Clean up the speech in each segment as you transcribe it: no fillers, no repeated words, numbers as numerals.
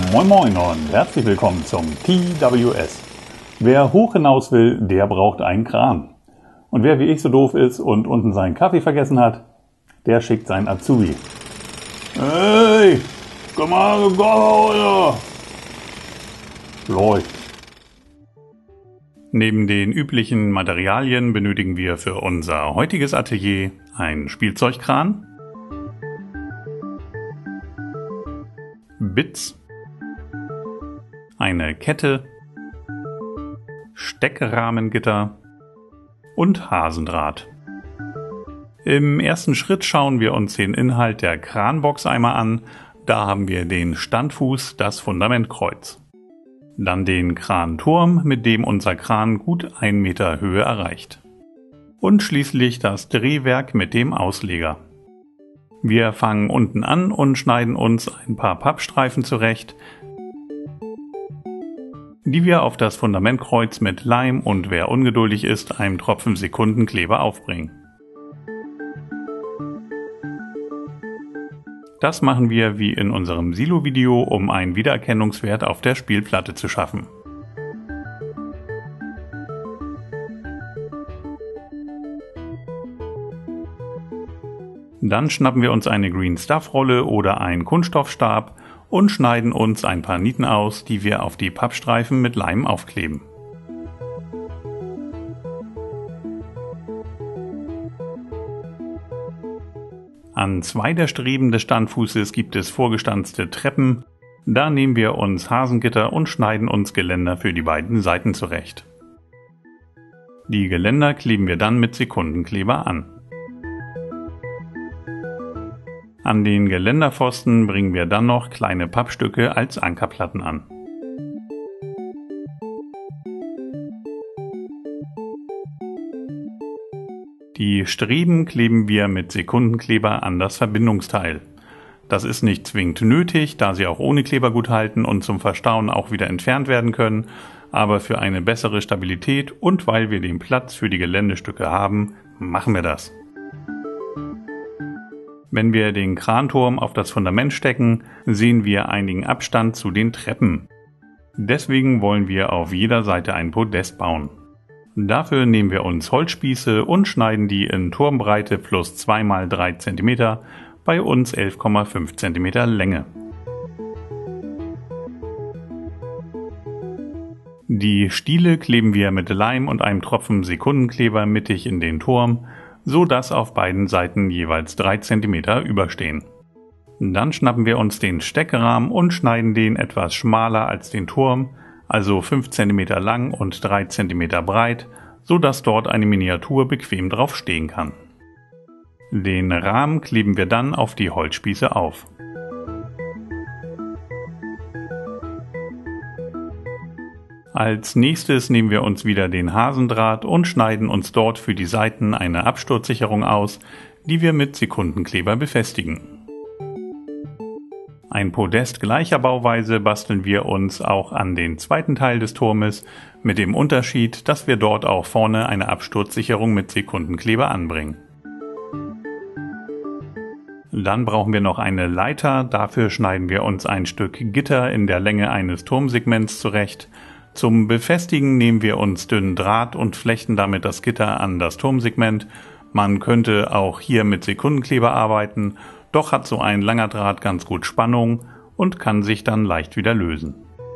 Moin Moin und herzlich willkommen zum TWS. Wer hoch hinaus will, der braucht einen Kran. Und wer wie ich so doof ist und unten seinen Kaffee vergessen hat, der schickt seinen Azubi. Hey, komm mal, oder? Läuft. Neben den üblichen Materialien benötigen wir für unser heutiges Atelier einen Spielzeugkran, Bits, eine Kette, Steckrahmengitter und Hasendraht. Im ersten Schritt schauen wir uns den Inhalt der Kranbox einmal an. Da haben wir den Standfuß, das Fundamentkreuz. Dann den Kranturm, mit dem unser Kran gut 1 Meter Höhe erreicht. Und schließlich das Drehwerk mit dem Ausleger. Wir fangen unten an und schneiden uns ein paar Pappstreifen zurecht, die wir auf das Fundamentkreuz mit Leim und, wer ungeduldig ist, einem Tropfen Sekundenkleber aufbringen. Das machen wir wie in unserem Silo-Video, um einen Wiedererkennungswert auf der Spielplatte zu schaffen. Dann schnappen wir uns eine Green Stuff Rolle oder einen Kunststoffstab und schneiden uns ein paar Nieten aus, die wir auf die Pappstreifen mit Leim aufkleben. An 2 der Streben des Standfußes gibt es vorgestanzte Treppen. Da nehmen wir uns Hasengitter und schneiden uns Geländer für die beiden Seiten zurecht. Die Geländer kleben wir dann mit Sekundenkleber an. An den Geländerpfosten bringen wir dann noch kleine Pappstücke als Ankerplatten an. Die Streben kleben wir mit Sekundenkleber an das Verbindungsteil. Das ist nicht zwingend nötig, da sie auch ohne Kleber gut halten und zum Verstauen auch wieder entfernt werden können, aber für eine bessere Stabilität und weil wir den Platz für die Geländestücke haben, machen wir das. Wenn wir den Kranturm auf das Fundament stecken, sehen wir einigen Abstand zu den Treppen. Deswegen wollen wir auf jeder Seite ein Podest bauen. Dafür nehmen wir uns Holzspieße und schneiden die in Turmbreite plus 2 x 3 cm, bei uns 11,5 cm Länge. Die Stiele kleben wir mit Leim und einem Tropfen Sekundenkleber mittig in den Turm, so dass auf beiden Seiten jeweils 3 cm überstehen. Dann schnappen wir uns den Steckrahmen und schneiden den etwas schmaler als den Turm, also 5 cm lang und 3 cm breit, so dass dort eine Miniatur bequem drauf stehen kann. Den Rahmen kleben wir dann auf die Holzspieße auf. Als nächstes nehmen wir uns wieder den Hasendraht und schneiden uns dort für die Seiten eine Absturzsicherung aus, die wir mit Sekundenkleber befestigen. Ein Podest gleicher Bauweise basteln wir uns auch an den zweiten Teil des Turmes, mit dem Unterschied, dass wir dort auch vorne eine Absturzsicherung mit Sekundenkleber anbringen. Dann brauchen wir noch eine Leiter, dafür schneiden wir uns ein Stück Gitter in der Länge eines Turmsegments zurecht. Zum Befestigen nehmen wir uns dünnen Draht und flechten damit das Gitter an das Turmsegment. Man könnte auch hier mit Sekundenkleber arbeiten, doch hat so ein langer Draht ganz gut Spannung und kann sich dann leicht wieder lösen.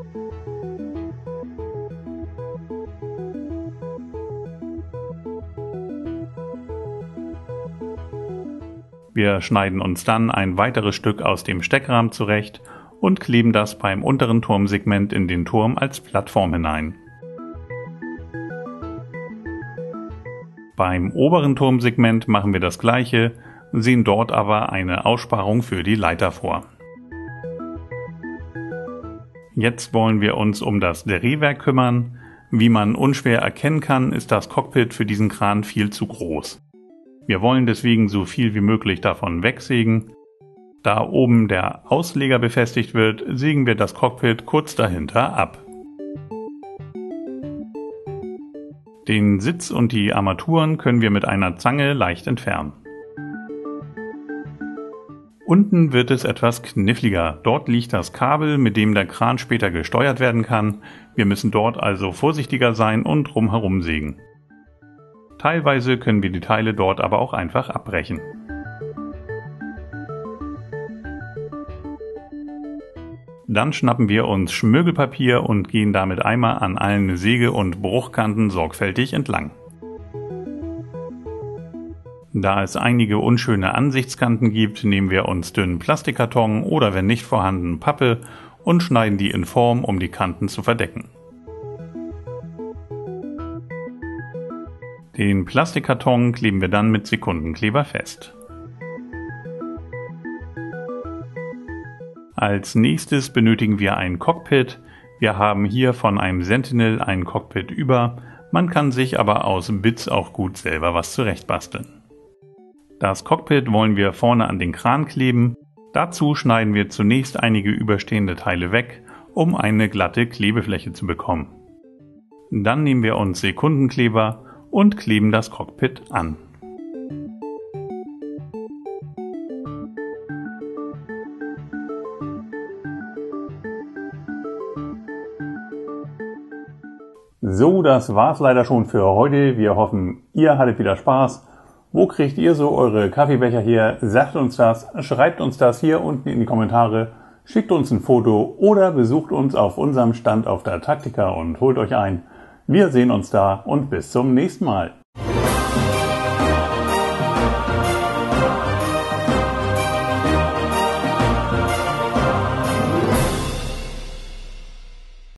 Wir schneiden uns dann ein weiteres Stück aus dem Steckrahmen zurecht und kleben das beim unteren Turmsegment in den Turm als Plattform hinein. Beim oberen Turmsegment machen wir das gleiche, sehen dort aber eine Aussparung für die Leiter vor. Jetzt wollen wir uns um das Drehwerk kümmern. Wie man unschwer erkennen kann, ist das Cockpit für diesen Kran viel zu groß. Wir wollen deswegen so viel wie möglich davon wegsägen. Da oben der Ausleger befestigt wird, sägen wir das Cockpit kurz dahinter ab. Den Sitz und die Armaturen können wir mit einer Zange leicht entfernen. Unten wird es etwas kniffliger. Dort liegt das Kabel, mit dem der Kran später gesteuert werden kann. Wir müssen dort also vorsichtiger sein und drumherum sägen. Teilweise können wir die Teile dort aber auch einfach abbrechen. Dann schnappen wir uns Schmirgelpapier und gehen damit einmal an allen Säge- und Bruchkanten sorgfältig entlang. Da es einige unschöne Ansichtskanten gibt, nehmen wir uns dünnen Plastikkarton oder wenn nicht vorhanden Pappe und schneiden die in Form, um die Kanten zu verdecken. Den Plastikkarton kleben wir dann mit Sekundenkleber fest. Als nächstes benötigen wir ein Cockpit. Wir haben hier von einem Sentinel ein Cockpit über. Man kann sich aber aus Bits auch gut selber was zurechtbasteln. Das Cockpit wollen wir vorne an den Kran kleben. Dazu schneiden wir zunächst einige überstehende Teile weg, um eine glatte Klebefläche zu bekommen. Dann nehmen wir uns Sekundenkleber und kleben das Cockpit an. So, das war's leider schon für heute. Wir hoffen, ihr hattet wieder Spaß. Wo kriegt ihr so eure Kaffeebecher her? Sagt uns das, schreibt uns das hier unten in die Kommentare, schickt uns ein Foto oder besucht uns auf unserem Stand auf der Taktika und holt euch ein. Wir sehen uns da und bis zum nächsten Mal.